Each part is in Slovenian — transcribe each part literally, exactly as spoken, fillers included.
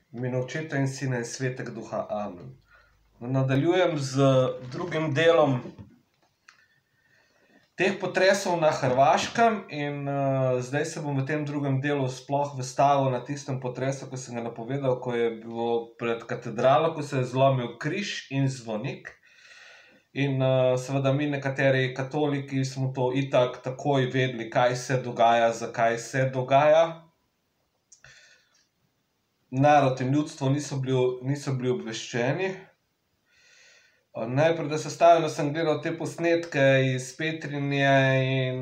V imenu Očeta in Sina in Svetega Duha. Amen. Nadaljujem z drugim delom teh potresov na Hrvaškem in uh, zdaj se bom v tem drugem delu sploh vestavil na tistem potresu, ko sem ga napovedal, ko je bilo pred katedralo, ko se je zlomil križ in zvonik. In uh, seveda mi nekateri katoliki smo to itak takoj vedeli, kaj se dogaja, zakaj se dogaja. Narod in ljudstvo niso bili, niso bili obveščeni. Najprej, da se stavim, da sem gledal te posnetke iz Petrinje in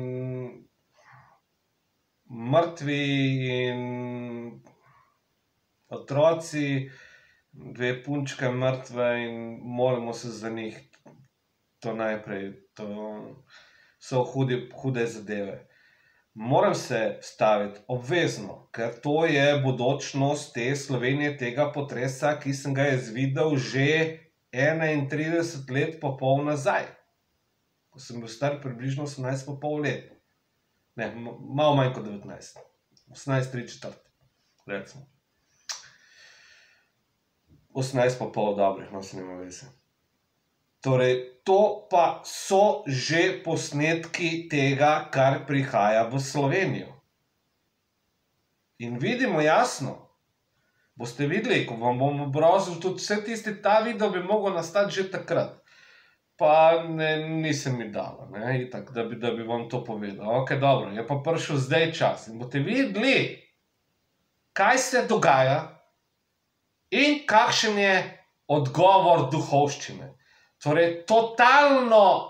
mrtvi in otroci, dve punčke mrtve in molimo se za njih. To najprej, to so hudi, hude zadeve. Moram se staviti obvezno, ker to je bodočnost te Slovenije, tega potresa, ki sem ga jaz videl že enaintrideset let pa pol nazaj, ko sem bil star približno osemnajst pa pol let. Ne, malo manj kot devetnajst. osemnajst, tri četrt, recimo. osemnajst pa pol dobrih, no se nima veze. Torej, to pa so že posnetki tega, kar prihaja v Slovenijo. In vidimo jasno, boste videli, ko vam bom obrozil tudi vse tisti, ta video bi mogel nastati že takrat. Pa ne, nisem mi dala, ne, itak, da bi, da bi vam to povedal. Ok, dobro, je pa prišel zdaj čas in boste videli, kaj se dogaja in kakšen je odgovor duhovščine. Torej, totalno,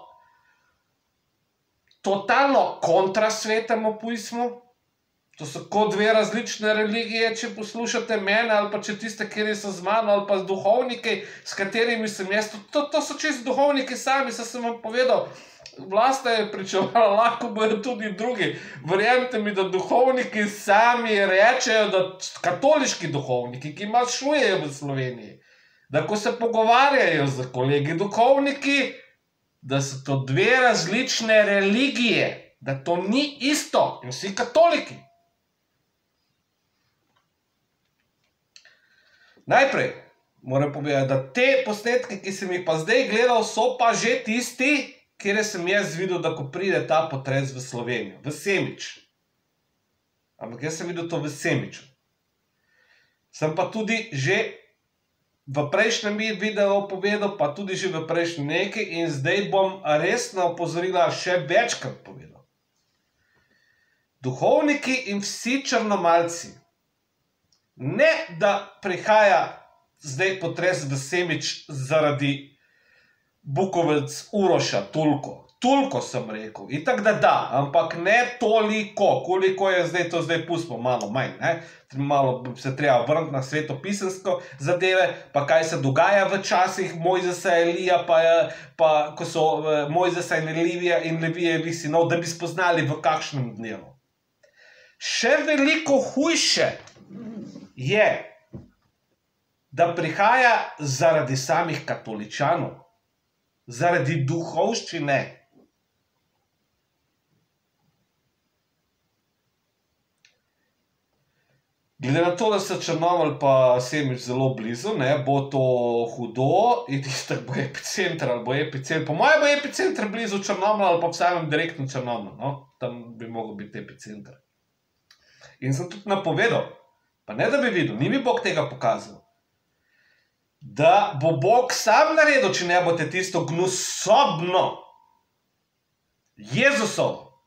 totalno kontra svetemu pismu. To so kot dve različne religije, če poslušate mene, ali pa če tiste, kjer so z mano, ali pa z duhovniki, s katerimi sem jaz. To, to so čisto duhovniki sami, saj sem vam povedal. Vlasta je pričevala, lahko bojo tudi drugi. Verjemite mi, da duhovniki sami rečejo, da katoliški duhovniki, ki maršujejo v Sloveniji, da ko se pogovarjajo z kolegi duhovniki, da so to dve različne religije, da to ni isto in vsi katoliki. Najprej moram povedati, da te posnetke, ki sem jih pa zdaj gledal, so pa že tisti, kjer sem jaz videl, da ko pride ta potres v Slovenijo, v Semič. Ampak jaz sem videl to v Semiču. Sem pa tudi že v prejšnjem videu povedal, pa tudi že v prejšnjem nekaj in zdaj bom resna opozorila še večkrat povedal. Duhovniki in vsi črnomalci, ne da prihaja zdaj potres v Semič zaradi Bukovec Uroša, toliko. Toliko sem rekel. Itak da da, ampak ne toliko, koliko je zdaj, to zdaj pustimo, malo manj, ne. Malo se treba vrniti na svetopisemsko zadeve, pa kaj se dogaja v časih Mojzesa, Elija, pa, pa ko so Mojzesa in Elija in Levijevih sinov, da bi spoznali v kakšnem dnevu. Še veliko hujše je, da prihaja zaradi samih katoličanov, zaradi duhovščine. Glede na to, da se Črnomelj pa Semič zelo blizu, ne, bo to hudo in tistak bo epicenter ali bo epicenter. Po moje bo epicenter blizu Črnomlja ali pa v samem direktno Črnomlju, no, tam bi mogel biti epicenter. In sem tudi napovedal, pa ne da bi videl, ni mi Bog tega pokazal, da bo Bog sam naredil, če ne boste tisto gnusobno Jezusovo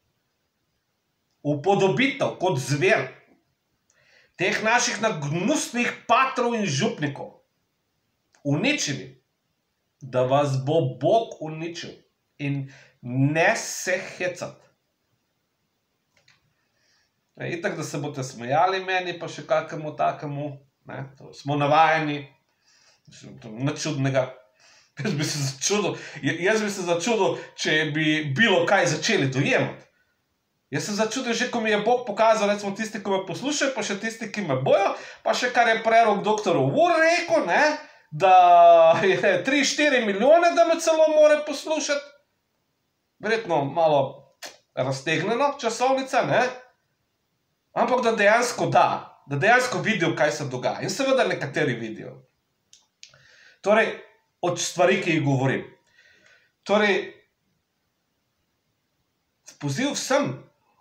upodobitev kot zver teh naših gnusnih patrov in župnikov uničili, da vas bo Bog uničil in ne se hecati. Itak, da se boste smejali meni, pa še kakemu takemu, ne, to smo navajeni, nič čudnega. Jaz bi se začudil, jaz bi se začudil, če bi bilo kaj začeli dojemati. Jaz se začudil že, ko mi je Bog pokazal, recimo tisti, ki me poslušajo, pa še tisti, ki me bojo, pa še kar je prerok doktor Ur rekel, ne, da je tri štiri milijone, da me celo more poslušati. Verjetno malo raztegneno časovnica, ne, ampak da dejansko da. da dejansko vidijo, kaj se dogaja. In seveda nekateri vidijo. Torej, od stvari, ki jih govorim. Torej, poziv vsem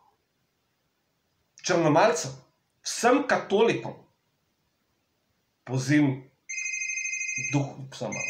črnomalcem, vsem katolikom, poziv duh, vsem malo.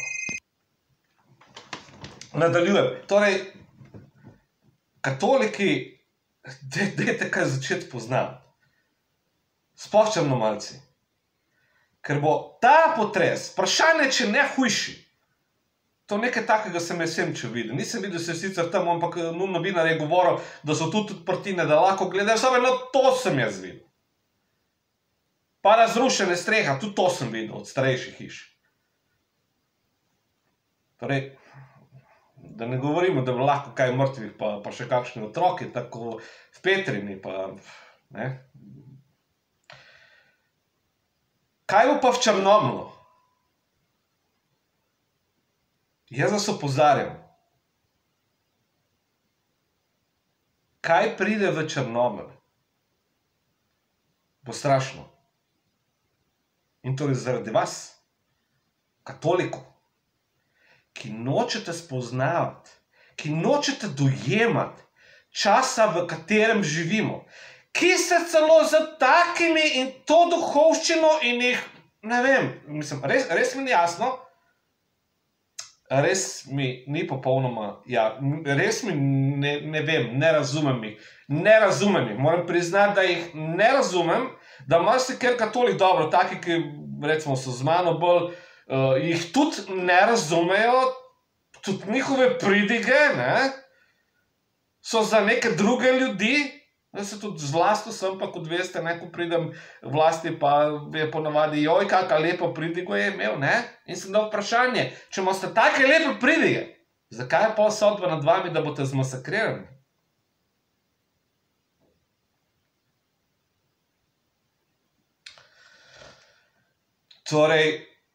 Nadaljujem. Torej, katoliki, dajte kaj začeti poznati. Sploh črnomalci. Ker bo ta potres, vprašanje, če ne hujši, to nekaj takega sem jaz Semiču videl. Nisem videl se sicer tam, ampak novinar je govoril, da so tudi odprtine, da lahko gledajo, samo eno to sem jaz videl. Pa razrušene streha, tudi to sem videl od starejših hiš. Torej, da ne govorimo, da bo lahko kaj mrtvih, pa, pa še kakšni otroki, tako v Petrini, pa ne. Kaj bo pa v Črnomlju? Jaz vas opozarjam. Kaj pride v Črnomelj? Bo strašno. In torej zaradi vas, katolikov, ki nočete spoznavati, ki nočete dojemati časa, v katerem živimo, ki se celo za takimi in to duhovščino in jih, ne vem, mislim, res, res mi ni jasno, res mi ni popolnoma, ja, res mi ne, ne vem, ne razumem jih, ne razumem jih, moram priznati, da jih ne razumem, da marsikaj katolik, dobro, taki, ki recimo so z mano bolj, uh, jih tudi ne razumejo, tudi njihove pridige, ne, so za neke druge ljudi, jaz se tudi z vlasto sem, pa kot veste, ne, ko pridem vlasti, pa je ponavadi, joj, kakšna lepa pridigo je imel, ne, in sem dal vprašanje, če imate take lepe pridige, zakaj je pa sodba nad vami, da boste zmasakrirani? Torej,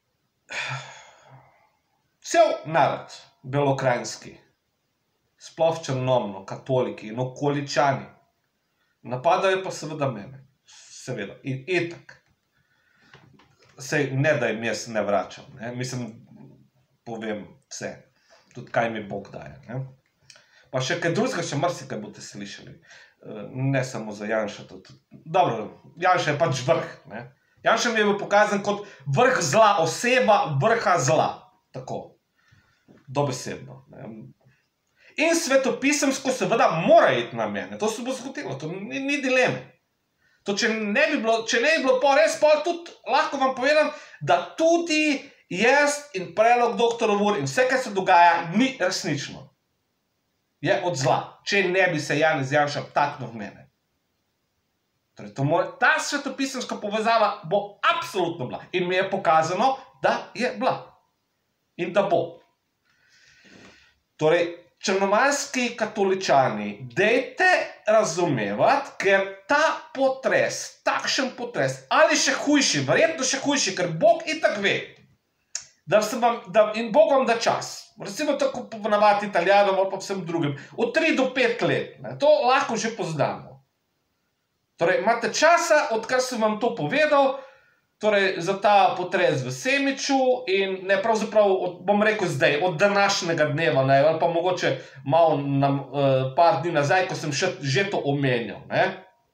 cel narod, belokrajinski, sploh v Črnomlju, katoliki in okoličani, napadajo pa seveda mene, seveda, in itak. Sej ne, da jim jaz ne vračam, ne, mislim, povem vse, tudi kaj mi Bog daje, ne. Pa še kaj drugega, še marsikaj boste slišali, ne samo za Janša, tudi, dobro, Janša je pač vrh, ne. Janša mi je bil pokazan kot vrh zla, oseba vrha zla, tako, dobesedno, ne. In svetopisemsko seveda mora iti na mene, to se bo zgodilo, to ni, ni dileme. To, če ne bi bilo, če ne bi bilo pa res, pa tudi lahko vam povedam, da tudi jaz in predlog doktor Ur in vse, kar se dogaja, ni resnično. Je od zla, če ne bi se Janez Janša vtaknil v mene. Torej, to mora, ta svetopisemska povezava bo absolutno bila. In mi je pokazano, da je bila. In da bo. Torej, črnomaljski katoličani, dejte razumevati, ker ta potres, takšen potres, ali še hujši, verjetno še hujši, ker Bog itak ve, da se vam, da, in Bog vam da čas, recimo tako ponavadi Italijanom ali pa vsem drugim, od tri do pet let, ne, to lahko že poznamo. Torej, imate časa, odkar sem vam to povedal, torej za ta potres v Semiču in ne pravzaprav, od, bom rekel zdaj, od današnjega dneva, ne, ali pa mogoče malo na, uh, par dni nazaj, ko sem še, že to omenjal, ne,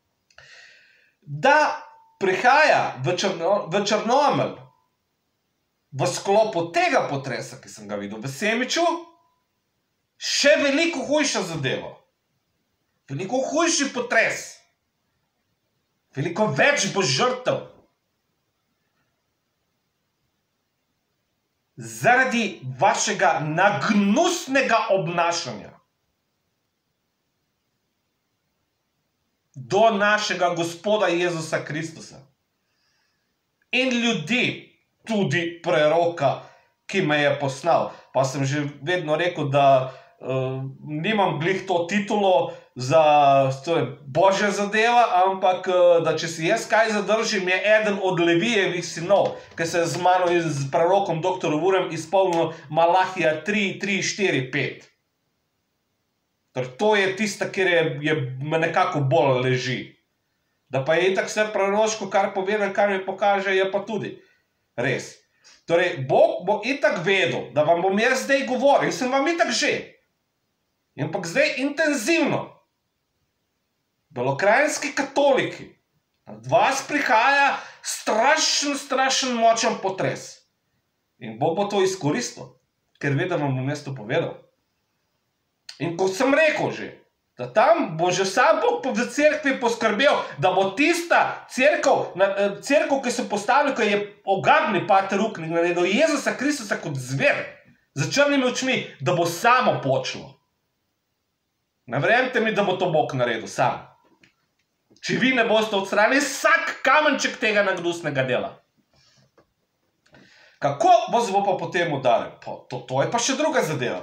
da prihaja v, Črno, v Črnomelj v sklopu tega potresa, ki sem ga videl v Semiču, še veliko hujša zadeva. Veliko hujši potres. Veliko več bo žrtev. Zaradi vašega nagnusnega obnašanja do našega Gospoda Jezusa Kristusa in ljudi, tudi preroka, ki me je poslal. Pa sem že vedno rekel, da uh, nimam glih to titulo za to je božja zadeva, ampak da če si jaz kaj zadržim, je eden od Levijevih sinov, ki se je z mano in z prerokom doktor Urem izpolnil Malahija tri, tri, štiri, pet. Torej, to je tista, kjer je, je me nekako bolj leži. Da pa je itak vse proroško, kar povedal, kar mi pokaže, je pa tudi res. Torej, Bog bo itak vedel, da vam bom jaz zdaj govoril, in sem vam itak že. Ampak zdaj intenzivno. Belokranjski katoliki, od vas prihaja strašen, strašen močen potres. In Bog bo to izkoristil, ker ve, da vam bom jaz to povedal. In kot sem rekel že, da tam bo že sam Bog v cerkvi poskrbel, da bo tista cerkev, cerkev, ki so postavili, ko je ogabni pater Ruknik naredil Jezusa Kristusa kot zver, za črnimi očmi, da bo samo počlo. Ne verjemite mi, da bo to Bog naredil sam. Če vi ne boste odstranili vsak kamenček tega nagnusnega dela. Kako vas bo pa potem udaril? To, to je pa še druga zadeva.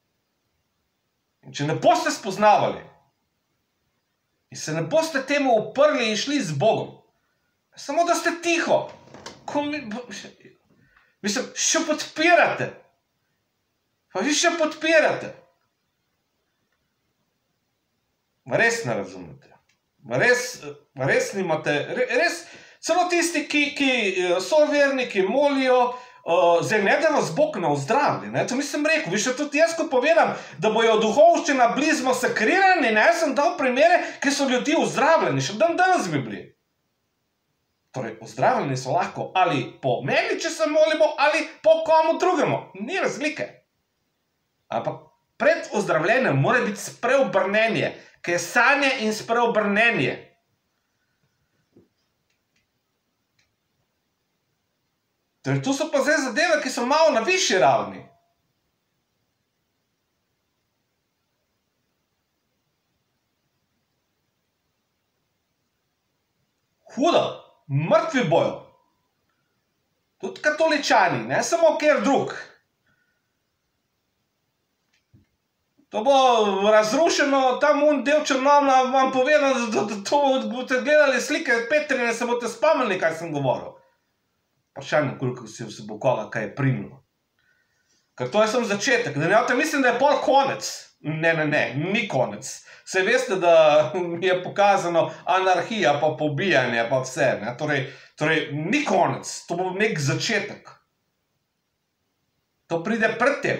In če ne boste spoznavali in se ne boste temu uprli in šli z Bogom, samo da ste tiho, ko mi, mislim, še podpirate. Pa vi še podpirate. Res ne razumete. Res, res nimate, res, celo tisti, ki, ki so verni, ki molijo, uh, zdaj ne da vas Bog ne ozdravi, ne, to nisem rekel, vi še tudi jaz, ko povedam, da bojo duhovščina blizu masakrirani, ne, sem dal primere, ki so ljudi ozdravljeni, še dan danes bi bili. Torej, ozdravljeni so lahko ali po meni, če se molimo, ali po komu drugemu, ni razlike. Ampak pred ozdravljenjem mora biti spreobrnenje, ki je sanje in spreobrnenje. Torej, tu so pa zdaj zadeve, ki so malo na višji ravni. Hudo, mrtvi bojo. Tudi katoličani, ne samo kjer drug. To bo razrušeno, tam un del Črnomlja vam povedal, da, da to boste gledali slike Petrine, se boste spomnili, kaj sem govoril. Vprašanje, koliko se bo koga kaj je primilo. Ker to je samo začetek. Da ne, mislim, da je pol konec. Ne, ne, ne, ni konec. Se veste, da mi je pokazano anarhija, pa pobijanje, pa vse. Ne? Torej, torej, ni konec. To bo nek začetek. To pride pred tem.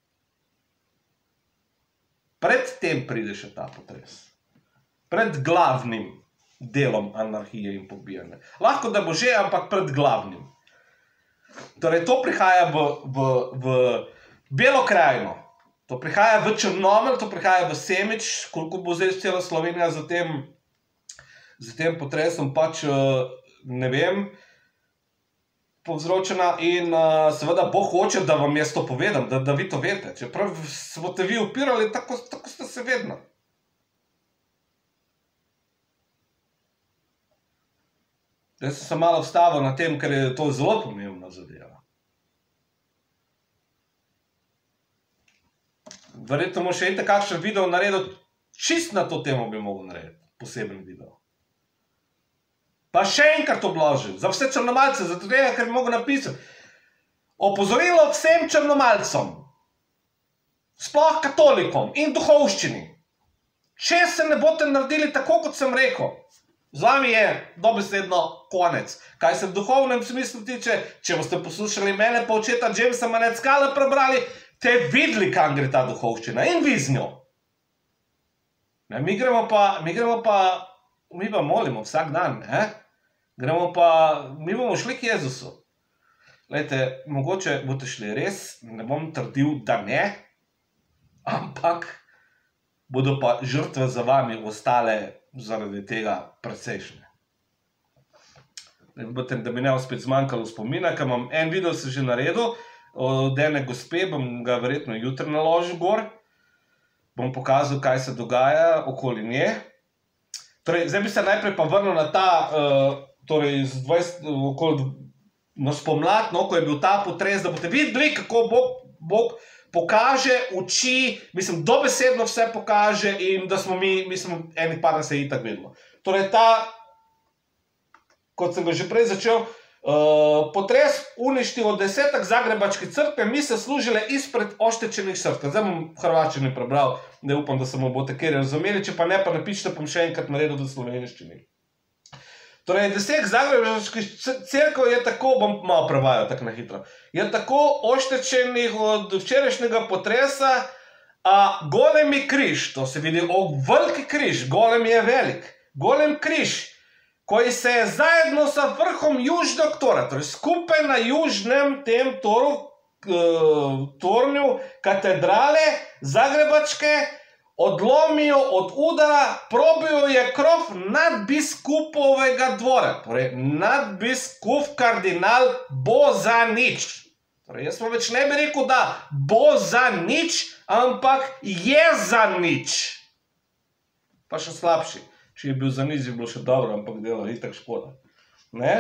Pred tem pride še ta potres. Pred glavnim delom anarhije in pobijanja. Lahko, da bo že, ampak pred glavnim. Torej, to prihaja v, v, v Belo krajino. To prihaja v Črnomelj, to prihaja v Semič, koliko bo zdaj cela Slovenija za tem, za tem potresom, pač ne vem, povzročena in uh, seveda Bog hoče, da vam jaz to povedam, da, da vi to veste. Čeprav se boste vi upirali, tako, tako ste se vedno. Jaz sem se malo vstavil na tem, ker je to zelo pomembna zadeva. Verjetno mu še ite kakšen video naredil, čist na to temo bi mogel narediti, poseben video. Pa še enkrat obložil, za vse črnomalce, zato tega, ker bi mogel napisati. Opozorilo vsem črnomalcem, sploh katolikom in duhovščini, če se ne boste naredili tako, kot sem rekel, z vami je dobesedno konec. Kaj se v duhovnem smislu tiče, če boste poslušali mene pa očeta Jamesa Maneckala prebrali, te videli, kam gre ta duhovščina in vi z njo. Ne, mi gremo pa, mi gremo pa, mi pa molimo vsak dan, ne? Gremo pa, mi bomo šli k Jezusu. Glejte, mogoče boste šli res, ne bom trdil, da ne, ampak bodo pa žrtve za vami ostale zaradi tega precejšnje. Da bi ne spet zmanjkalo spomina, ker imam en video se že naredil, od ene gospe, bom ga verjetno jutri naložil gor, bom pokazal, kaj se dogaja okoli nje. Torej, zdaj bi se najprej pa vrnil na ta, uh, torej, z dvajset, okoli, na spomlad, no, ko je bil ta potres, da boste videli, kako Bog, Bog pokaže, uči, mislim, dobesedno vse pokaže in da smo mi, mislim, enih par se itak vedelo. Torej, ta, kot sem ga že prej začel, uh, potres uništil od desetak zagrebačke crkve, mi se služile izpred oštečenih srkv. Zdaj bom v hrvaščini prebral, ne upam, da se mu boste kjer razumeli, če pa ne, pa napišite, bom še enkrat naredil v slovenščini. Torej, desek zagrebških cerkev je tako, bom malo prevajal tako na hitro, je tako oštećenih od včerajšnjega potresa, a golemi križ, to se vidi, o, veliki križ, golem je velik, golem križ, koji se je zajedno sa vrhom južnog tora, torej skupaj na južnem tem toru, tornju katedrale Zagrebačke, odlomio od udara, probio je krov nadbiskupovega dvora, torej nadbiskup kardinal Bozanič. Torej, jaz pa več ne bi rekel, da Bozanič, ampak Jezanič. Pa še slabši. Če je bil za nič, je bilo še dobro, ampak delo je itak škoda. Ne?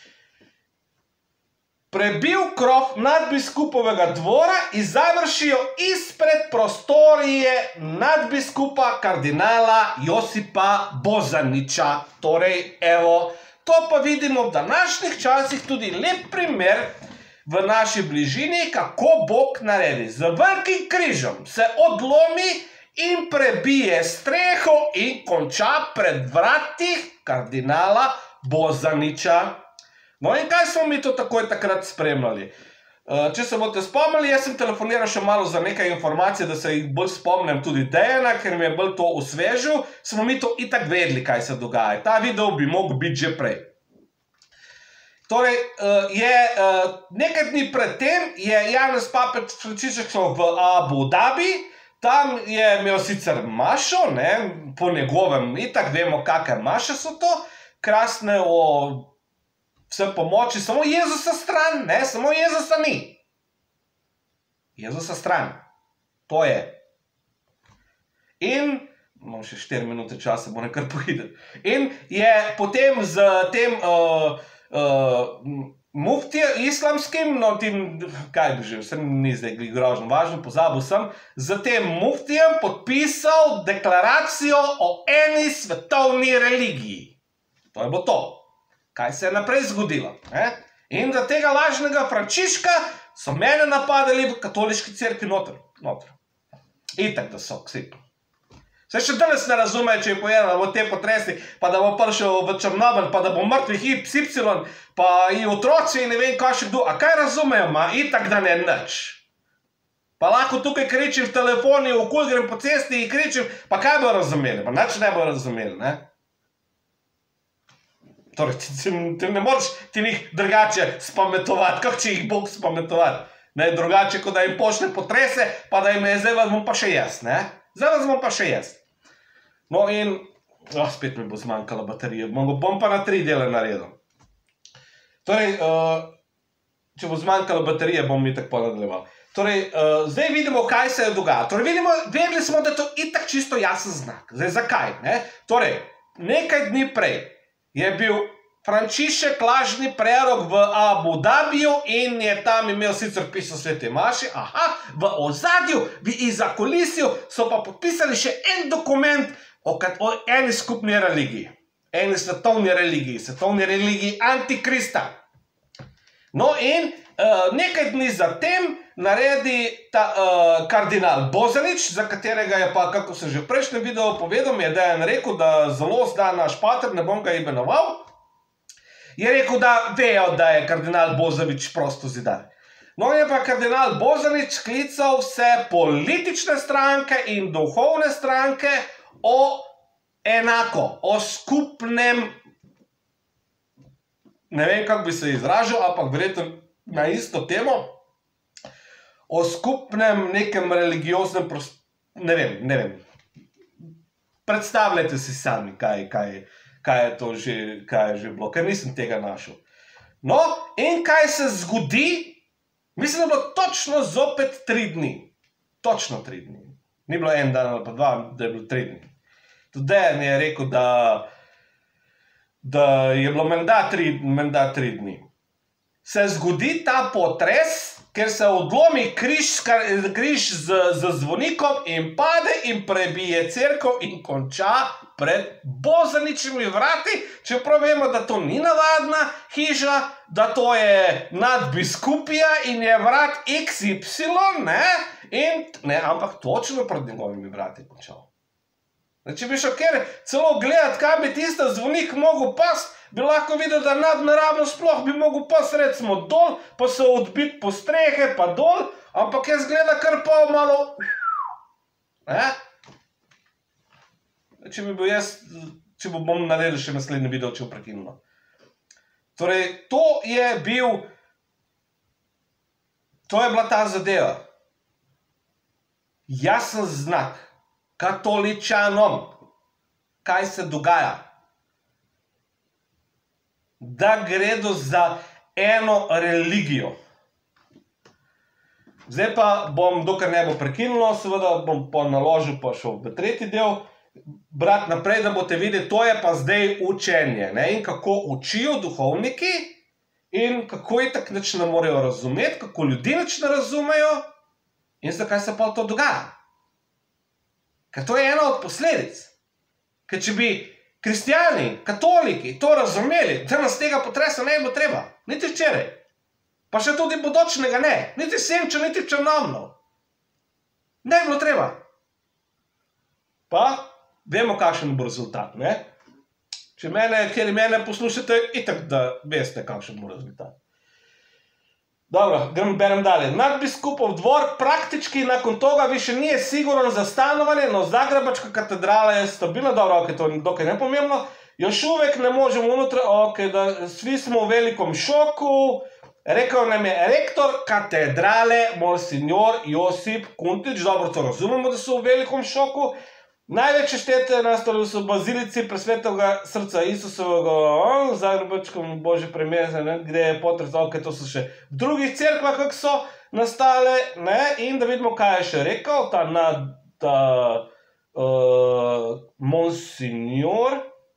Prebil krov nadbiskupovega dvora i završio ispred prostorije nadbiskupa kardinala Josipa Bozaniča. Torej, evo, to pa vidimo v današnjih časih tudi lep primer v naši bližini, kako Bog naredi. Z velikim križem se odlomi in prebije streho in konča pred vratih kardinala Bozaniča. No in kaj smo mi to takoj takrat spremljali? Če se boste spomnili, jaz sem telefoniral še malo za nekaj informacij, da se jih bolj spomnim tudi Dejana, ker mi je bolj to osvežil, smo mi to itak vedeli, kaj se dogaja. Ta video bi mogel biti že prej. Torej, je nekaj dni pred tem je Janez Papet Frančišek šel v Abu Dhabi, tam je imel sicer mašo, ne, po njegovem, itak vemo, kakve maše so to, krasne o vse pomoči, samo Jezusa stran, ne, samo Jezusa ni. Jezusa stran. To je. In, imam še štiri minute časa, bo nekaj pohideti. In je potem z tem uh, uh, muftijem islamskim, no tim, kaj bi že, vse ni zdaj grožno važno, pozabil sem, z tem muftijem podpisal deklaracijo o eni svetovni religiji. To je bo to. Kaj se je naprej zgodilo. In za tega lažnega Frančiška so mene napadali v katoliški cerkvi noter. Itak da so, ksi. Se še danes ne razumejo, če je povedal, da bo te potresi, pa da bo prišel v Črnomelj, pa da bo mrtvih iks ipsilon, pa i otroci in ne vem kaj še kdo. A kaj razumejo, ma? Itak da ne nič. Pa lahko tukaj kričim v telefoni, okol grem po cesti in kričim, pa kaj bo razumeli? Pa nič ne bo razumeli, ne? Torej, ti ne moreš ti njih drugače spametovati, kako će jih Bog spametovati. Ne, drugače, kot da jim pošle potrese, pa da jim je, zdaj vas bom pa še jaz, ne? Zdaj vas bom pa še jaz. No in, oh, spet mi bo zmanjkala baterija, bom pa na tri dele naredil. Torej, če bo zmanjkala baterija, bom mi tako nadaljeval. Torej, zdaj vidimo, kaj se je dogajalo. Torej, vidimo, vedeli smo, da je to itak čisto jasen znak. Zdaj, zakaj, ne? Torej, nekaj dni prej je bil Frančišek lažni prerok v Abu Dhabiju in je tam imel sicer pisal svete maši, aha, v ozadju, v iza kulisju so pa podpisali še en dokument o eni skupni religiji, eni svetovni religiji, svetovni religiji Antikrista. No in nekaj dni zatem naredi kardinal Bozanič, za katerega je pa, kako sem že v prejšnjem videu povedal, mi je Dejan rekel, da zelo zna naš pater, ne bom ga imenoval, je rekel, da vejo, da je kardinal Bozanič prosto zidar. No je pa kardinal Bozanič klical vse politične stranke in duhovne stranke o enako, o skupnem, ne vem, kako bi se izražal, ampak verjetno na isto temo, o skupnem nekem religioznem, ne vem, ne vem. Predstavljajte si sami, kaj, kaj, kaj je to že, kaj je že bilo, ker nisem tega našel. No, in kaj se zgodi? Mislim, da je bilo točno zopet tri dni. Točno tri dni. Ni bilo en dan ali pa dva, da je bilo tri dni. Tudi Dejan je rekel, da, da je bilo menda tri, menda tri dni. Se zgodi ta potres, ker se odlomi križ, križ z, z zvonikom in pade in prebije cerkev in konča pred Bozaničevimi vrati, čeprav vemo, da to ni navadna hiža, da to je nadbiskupija in je vrat iks ipsilon, ne, in, ne, ampak točno pred njegovimi vrati končal. Če bi šel kjer celo gledati, kaj bi tista zvonik mogel past, bi lahko videli, da nadnaravno sploh bi mogel pas recimo dol, pa se odbiti po strehe, pa dol, ampak jaz gleda kar pa malo... Eh? Če bi bil jaz, če bom naredil še naslednji video, če bo prekinilo. Torej, to je bil, to je bila ta zadeva. Jasen znak katoličanom, kaj se dogaja. Da gredo za eno religijo. Zdaj pa bom, dokaj ne bo prekinilo, seveda bom pa naložil pa šel v tretji del, brat naprej, da boste videli, to je pa zdaj učenje, ne, in kako učijo duhovniki in kako je tak nič ne morejo razumeti, kako ljudi nič ne razumejo in zakaj se pa to dogaja. Ker to je ena od posledic. Ker če bi kristjani, katoliki to razumeli, da nas tega potresa ne bo treba, niti včeraj, pa še tudi bodočnega ne, niti Senča, niti Črnomljev. Ne bi bilo treba. Pa vemo, kakšen bo rezultat, ne? Če mene, ker mene poslušate, itak da veste, kakšen bo rezultat. Dobro, grem berem dalje. Nadbiskupov dvor praktički nakon toga više nije siguran za stanovanje, no Zagrebačka katedrala je stabilna. Dobro, ok, to je dokaj nepomembno. Još uvek ne možemo unutra, ok, da svi smo u velikom šoku. Rekao nam je rektor katedrale, monsignor Josip Kuntić. Dobro, to razumemo da su u velikom šoku. Najveće štete nastale su u bazilici presvetega srca Isusovega v Zagrebačkom Božje premjeze, gdje je potres, ok, to su še v drugih cerkvah, kako so nastale, ne, in da vidimo, kaj je še rekel, ta, na, ta uh, monsignor.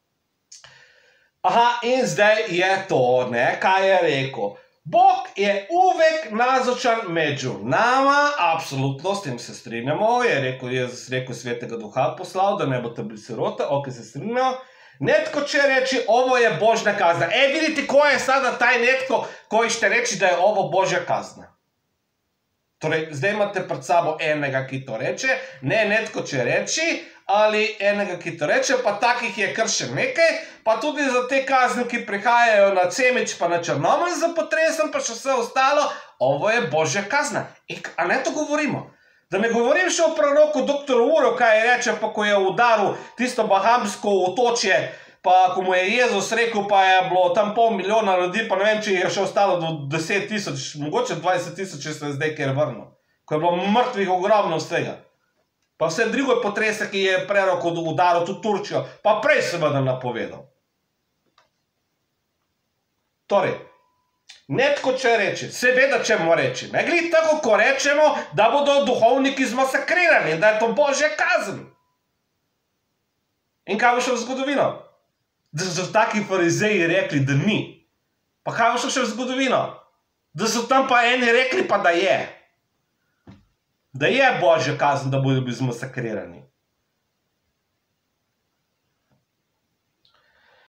Aha, in zdaj je to, ne, kaj je rekel. Bog je uvek nazočan među nama, apsolutno, s tem se strinjamo, je rekel, Jezus rekel Svetega Duha poslal, da ne boste bili sirote, ok, se strinjamo. Netko će reći, ovo je Božja kazna. E, vidite ko je sada taj netko koji će reći da je ovo Božja kazna. Torej, zdaj imate pred sabo enega, ki to reče, ne netko će reći, ali enega, ki to reče, pa takih je kar še nekaj, pa tudi za te kazni, ki prihajajo na Cemić pa na Črnomelj za potresom, pa še vse ostalo, ovo je Božja kazna. I, a ne to govorimo? Da ne govorim še o proroku doktoru Uro, kaj je reče, pa ko je udaril tisto bahamsko otočje, pa ko mu je Jezus rekel, pa je bilo tam pol milijona ljudi, pa ne vem, če je še ostalo do deset tisoč, mogoče dvajset tisoč, če se je zdaj kjer vrnil. Ko je bilo mrtvih ogromno vsega. Pa vse druge potrese, ki je prerok udaril tudi Turčijo, pa prej seveda napovedal. Torej, netko će reći, seveda ćemo reći, ne glede tako, ko rečemo, da bodo duhovniki zmasakrirani, da je to Božja kazen. In kaj bo še v zgodovino? Da so taki farizeji rekli, da ni. Pa kaj bo še v zgodovino? Da so tam pa eni rekli, pa da je. Da je Božja kazen, da bodo bili zmasakrirani.